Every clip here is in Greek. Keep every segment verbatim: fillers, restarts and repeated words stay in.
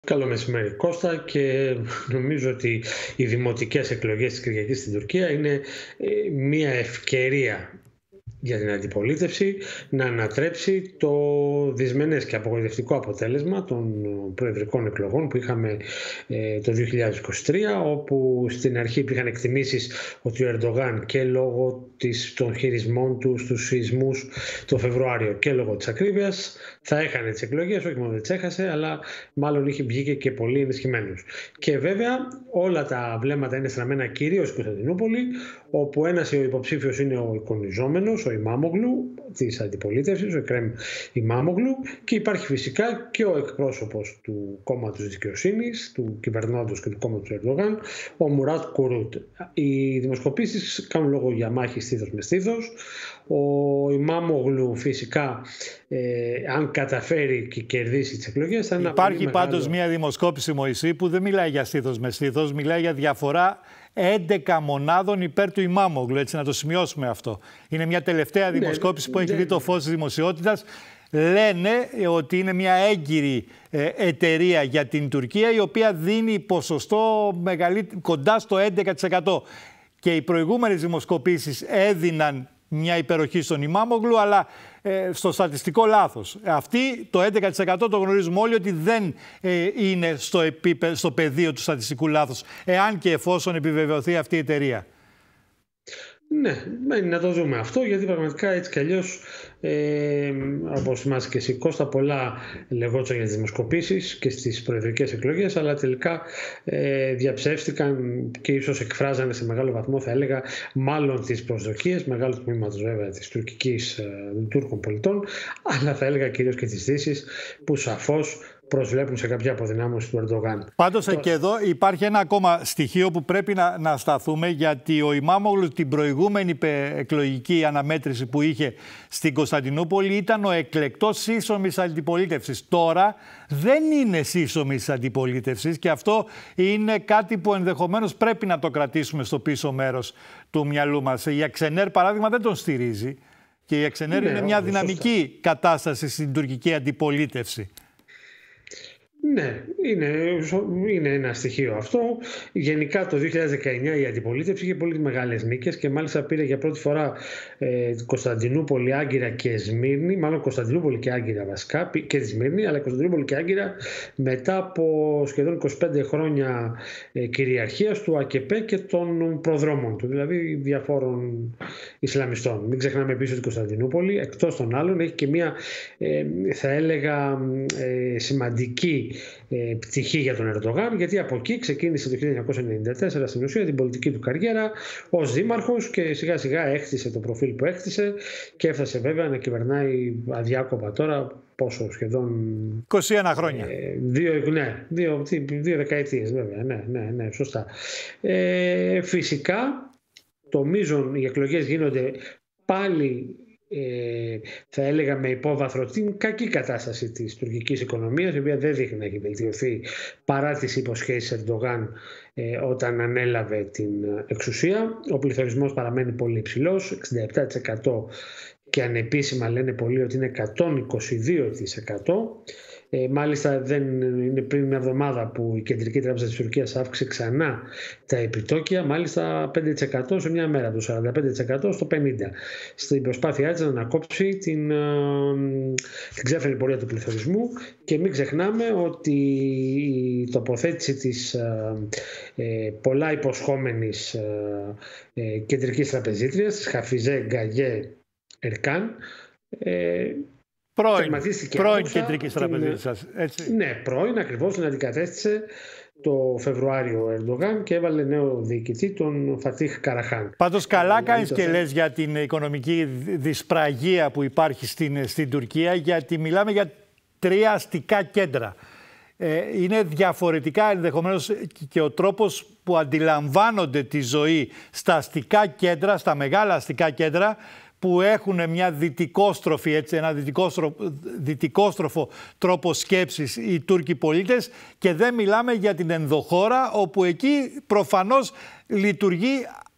Καλό μεσημέρι, Κώστα, και νομίζω ότι οι δημοτικές εκλογές της Κυριακής στην Τουρκία είναι μια ευκαιρία για την αντιπολίτευση να ανατρέψει το δυσμενές και απογοητευτικό αποτέλεσμα των προεδρικών εκλογών που είχαμε το δύο χιλιάδες είκοσι τρία, όπου στην αρχή υπήρχαν εκτιμήσεις ότι ο Ερντογάν, και λόγω της, των χειρισμών του στους σεισμούς το Φεβρουάριο και λόγω της ακρίβειας, θα έχανε τις εκλογές. Όχι μόνο δεν τις έχασε, αλλά μάλλον είχε βγει και πολύ ενισχυμένος. Και βέβαια όλα τα βλέμματα είναι στραμμένα κυρίως στην Κωνσταντινούπολη, όπου ένας υποψήφιος είναι ο εικονιζόμενος, ο Ιμάμογλου της αντιπολίτευσης, ο Εκρέμ Ιμάμογλου, και υπάρχει φυσικά και ο εκπρόσωπος του κόμματος δικαιοσύνης, του κυβερνώντος και του κόμματος του Ερντογάν, ο Μουράτ Κουρούτ. Οι δημοσκοπήσεις κάνουν λόγο για μάχη στήθος με στήθος. Ο Ιμάμογλου φυσικά, ε, αν καταφέρει και κερδίσει τις εκλογές, θα είναι ένα Υπάρχει πολύ πάντως μεγάλο... μια δημοσκόπηση, Μωυσή, που δεν μιλάει για στήθος με στήθος, μιλάει για διαφορά έντεκα μονάδων υπέρ του Ιμάμογλου. Έτσι, να το σημειώσουμε αυτό. Είναι μια τελευταία δημοσκόπηση ναι, που έχει ναι. δει το φως της δημοσιότητας. Λένε ότι είναι μια έγκυρη ε, εταιρεία για την Τουρκία, η οποία δίνει ποσοστό κοντά στο έντεκα τοις εκατό. Και οι προηγούμενες δημοσκοπήσεις έδιναν μια υπεροχή στον Ιμάμογλου, αλλά ε, στο στατιστικό λάθος. Αυτή το έντεκα τοις εκατό το γνωρίζουμε όλοι ότι δεν ε, είναι στο, επίπε, στο πεδίο του στατιστικού λάθους, εάν και εφόσον επιβεβαιωθεί αυτή η εταιρεία. Ναι, να το δούμε αυτό, γιατί πραγματικά έτσι κι αλλιώς, ε, όπως θυμάσαι και εσύ, Κώστα, πολλά λεγόταν για τις δημοσκοπήσεις και στις προεδρικές εκλογές, αλλά τελικά ε, διαψεύστηκαν και ίσως εκφράζανε σε μεγάλο βαθμό, θα έλεγα, μάλλον τις προσδοκίες, μεγάλο τμήματος βέβαια της τουρκικής, ε, των Τούρκων πολιτών, αλλά θα έλεγα κυρίως και τις Δύσεις, που σαφώς προσβλέπουν σε κάποια αποδυνάμωση του Ερντογάν. Πάντως Τώρα... και εδώ υπάρχει ένα ακόμα στοιχείο που πρέπει να, να σταθούμε, γιατί ο Ιμάμογλου την προηγούμενη εκλογική αναμέτρηση που είχε στην Κωνσταντινούπολη ήταν ο εκλεκτός σύσσωμης αντιπολίτευσης. Τώρα δεν είναι σύσσωμης αντιπολίτευσης, και αυτό είναι κάτι που ενδεχομένως πρέπει να το κρατήσουμε στο πίσω μέρος του μυαλού μας. Η Αξενέρ, παράδειγμα, δεν τον στηρίζει, και η Αξενέρ ναι, είναι μια δυναμική σωστά. κατάσταση στην τουρκική αντιπολίτευση. Ναι, είναι, είναι ένα στοιχείο αυτό. Γενικά το δύο χιλιάδες δεκαεννιά η αντιπολίτευση είχε πολύ μεγάλες νίκες και μάλιστα πήρε για πρώτη φορά ε, Κωνσταντινούπολη, Άγκυρα και Σμύρνη, μάλλον Κωνσταντινούπολη και Άγκυρα βασικά, και τη Σμύρνη, αλλά Κωνσταντινούπολη και Άγκυρα μετά από σχεδόν είκοσι πέντε χρόνια ε, κυριαρχίας του ΑΚΕΠΕ και των προδρόμων του, δηλαδή διαφόρων Ισλαμιστών. Μην ξεχνάμε επίσης ότι η Κωνσταντινούπολη, εκτός των άλλων, έχει και μια, ε, θα έλεγα, ε, σημαντική Ε, πτυχή για τον Ερντογάν, γιατί από εκεί ξεκίνησε το χίλια εννιακόσια ενενήντα τέσσερα στην ουσία την πολιτική του καριέρα ως δήμαρχος και σιγά σιγά έχτισε το προφίλ που έχτισε και έφτασε βέβαια να κυβερνάει αδιάκοπα τώρα, πόσο, σχεδόν είκοσι ένα χρόνια. Ε, δύο, ναι, δύο, δύο δεκαετίες βέβαια, ναι, ναι, ναι, σωστά. Ε, φυσικά το μείζον, οι εκλογές γίνονται πάλι, Ε, θα έλεγα, με υπόβαθρο την κακή κατάσταση της τουρκικής οικονομίας, η οποία δεν δείχνει να έχει βελτιωθεί παρά τις υποσχέσεις Ερντογάν ε, όταν ανέλαβε την εξουσία. Ο πληθωρισμός παραμένει πολύ υψηλός, εξήντα επτά τοις εκατό, και ανεπίσημα λένε πολλοί ότι είναι εκατόν είκοσι δύο τοις εκατό. Ε, μάλιστα δεν είναι πριν μια εβδομάδα που η Κεντρική Τράπεζα της Τουρκίας αύξησε ξανά τα επιτόκια, μάλιστα πέντε τοις εκατό σε μια μέρα, το σαράντα πέντε τοις εκατό στο πενήντα τοις εκατό, στην προσπάθειά της να ανακόψει την, την ξέφρενη πορεία του πληθωρισμού. Και μην ξεχνάμε ότι η τοποθέτηση της ε, πολλά υποσχόμενης ε, κεντρικής τραπεζίτριας, της Χαφιζέ Γκαγιέ Ερκάν, ε, Πρώην, πρώην κεντρικής τραπεζίτης σας, έτσι. Ναι, πρώην, ακριβώς, την αντικατέστησε το Φεβρουάριο ο Ερντογάν και έβαλε νέο διοικητή, τον Φατίχ Καραχάν. Πάντως καλά κάνεις και λες για την οικονομική δυσπραγία που υπάρχει στην, στην Τουρκία, γιατί μιλάμε για τρία αστικά κέντρα. Ε, είναι διαφορετικά ενδεχομένως και ο τρόπος που αντιλαμβάνονται τη ζωή στα αστικά κέντρα, στα μεγάλα αστικά κέντρα, που έχουν μια δυτικόστροφη, έτσι, ένα δυτικόστροφο, δυτικόστροφο τρόπο σκέψης οι Τούρκοι πολίτες, και δεν μιλάμε για την ενδοχώρα, όπου εκεί προφανώς λειτουργεί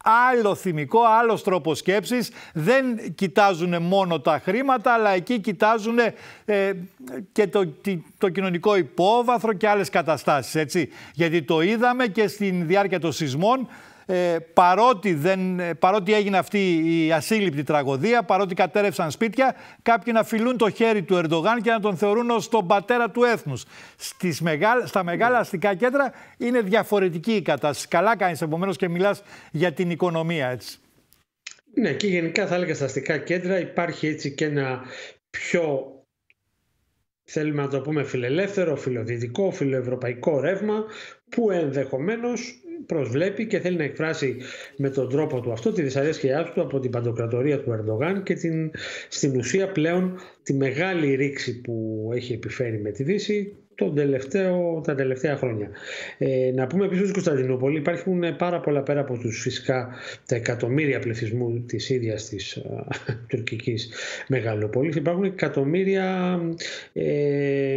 άλλο θυμικό, άλλος τρόπος σκέψης. Δεν κοιτάζουν μόνο τα χρήματα, αλλά εκεί κοιτάζουν ε, και το, το κοινωνικό υπόβαθρο και άλλες καταστάσεις. Έτσι. Γιατί το είδαμε και στην διάρκεια των σεισμών. Ε, παρότι, δεν, παρότι έγινε αυτή η ασύλληπτη τραγωδία, παρότι κατέρευσαν σπίτια, κάποιοι να φιλούν το χέρι του Ερντογάν και να τον θεωρούν ως τον πατέρα του έθνους. Στις μεγάλα, στα μεγάλα αστικά κέντρα είναι διαφορετική η κατάσταση. Καλά κάνεις επομένως και μιλάς για την οικονομία, έτσι. Ναι, και γενικά θα έλεγα στα αστικά κέντρα υπάρχει έτσι και ένα πιο, θέλουμε να το πούμε, φιλελεύθερο, φιλοδυτικό, φιλοευρωπαϊκό ρεύμα που ενδεχομένως προσβλέπει και θέλει να εκφράσει με τον τρόπο του αυτό τη δυσαρέσκειά του από την παντοκρατορία του Ερντογάν και την, στην ουσία πλέον τη μεγάλη ρήξη που έχει επιφέρει με τη Δύση τον τελευταίο, τα τελευταία χρόνια. Ε, να πούμε επίσης στην Κωνσταντινούπολη υπάρχουν πάρα πολλά, πέρα από τους φυσικά τα εκατομμύρια πληθυσμού της ίδιας της α, τουρκικής μεγαλοπόλης, υπάρχουν εκατομμύρια ε, ε,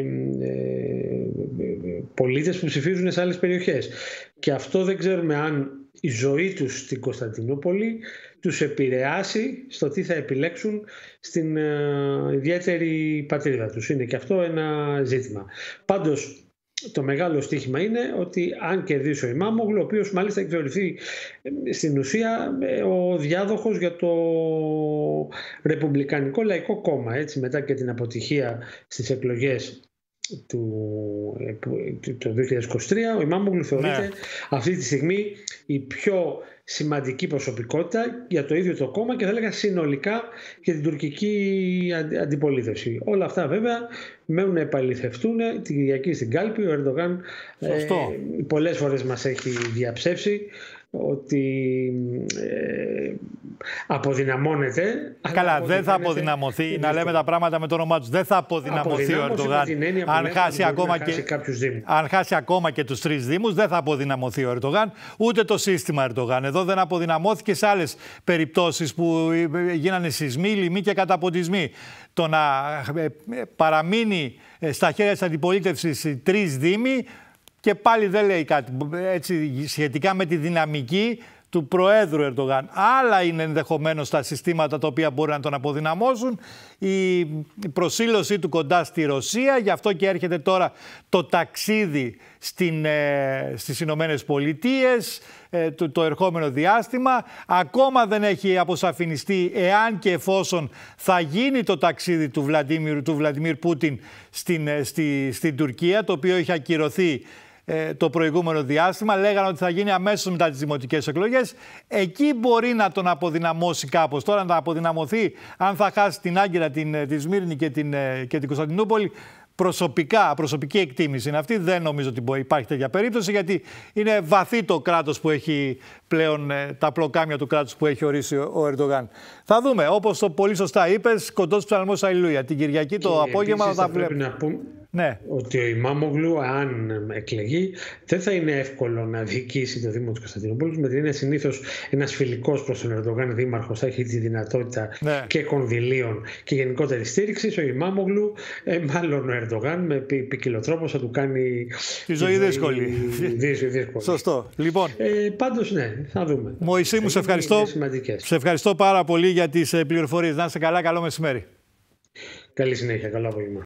πολίτες που ψηφίζουν σε άλλες περιοχές. Και αυτό δεν ξέρουμε αν η ζωή τους στην Κωνσταντινούπολη τους επηρεάσει στο τι θα επιλέξουν στην uh, ιδιαίτερη πατρίδα τους. Είναι και αυτό ένα ζήτημα. Πάντως, το μεγάλο στοίχημα είναι ότι αν κερδίσει ο Ιμάμογλου, ο οποίος μάλιστα έχει θεωρηθεί στην ουσία ο διάδοχος για το Ρεπουμπλικανικό Λαϊκό Κόμμα, έτσι, μετά και την αποτυχία στις εκλογές του, το δύο χιλιάδες είκοσι τρία, ο Ιμάμογλου θεωρείται ναι. αυτή τη στιγμή η πιο σημαντική προσωπικότητα για το ίδιο το κόμμα και θα έλεγα συνολικά για την τουρκική αντιπολίτευση. Όλα αυτά βέβαια μένουν να επαληθευτούν την Κυριακή στην κάλπη. Ο Ερντογάν ε, πολλές φορές μας έχει διαψεύσει ότι ε, αποδυναμώνεται. Καλά, δεν θα αποδυναμωθεί, να λέμε τα πράγματα με το όνομά τους. Δεν θα αποδυναμωθεί ο Ερντογάν αν χάσει, ακόμα και, αν χάσει ακόμα και τους τρεις δήμους. Δεν θα αποδυναμωθεί ο Ερντογάν, ούτε το σύστημα Ερντογάν. Εδώ δεν αποδυναμώθηκε σε άλλες περιπτώσεις που γίνανε σεισμοί, λοιμοί και καταποντισμοί. Το να παραμείνει στα χέρια της αντιπολίτευσης οι τρεις δήμοι και πάλι δεν λέει κάτι έτσι, σχετικά με τη δυναμική του Προέδρου Ερντογάν. Άλλα είναι ενδεχομένως τα συστήματα τα οποία μπορεί να τον αποδυναμώσουν. Η προσήλωσή του κοντά στη Ρωσία, γι' αυτό και έρχεται τώρα το ταξίδι στην, ε, στις Ηνωμένες Πολιτείες, ε, το, το ερχόμενο διάστημα. Ακόμα δεν έχει αποσαφινιστεί εάν και εφόσον θα γίνει το ταξίδι του Βλαντίμιρ, του Βλαντιμίρ Πούτιν στην, ε, στη, στην Τουρκία, το οποίο είχε ακυρωθεί το προηγούμενο διάστημα. Λέγανε ότι θα γίνει αμέσως μετά τις δημοτικές εκλογές. Εκεί μπορεί να τον αποδυναμώσει κάπως. Τώρα να τον αποδυναμωθεί, αν θα χάσει την Άγκυρα, την, τη Σμύρνη και την, και την Κωνσταντινούπολη, προσωπικά, προσωπική εκτίμηση είναι αυτή. Δεν νομίζω ότι υπάρχει τέτοια περίπτωση, γιατί είναι βαθύ το κράτος που έχει πλέον, τα πλοκάμια του κράτους που έχει ορίσει ο Ερντογάν. Θα δούμε, όπως το πολύ σωστά είπες, κοντός ψαλμός Αλληλούια. Την Κυριακή το και απόγευμα θα τα βλέπουμε. Ναι. Ότι ο Ιμάμογλου, αν εκλεγεί, δεν θα είναι εύκολο να διοικήσει το Δήμο της Κωνσταντινούπολης. Με την έννοια, συνήθως ένας φιλικός προς τον Ερντογάν δήμαρχος θα έχει τη δυνατότητα ναι. και κονδυλίων και γενικότερη στήριξη. Ο Ιμάμογλου, ε, μάλλον ο Ερντογάν, με ποικιλοτρόπο θα του κάνει τη ζωή δύσκολη. δύσκολη. Σωστό. Λοιπόν, ε, πάντως, ναι, θα δούμε. Μωυσή μου, σε ευχαριστώ. Σε ευχαριστώ πάρα πολύ για τις πληροφορίες. Να είσαι καλά, καλό μεσημέρι. Καλή συνέχεια, καλό απόγευμα.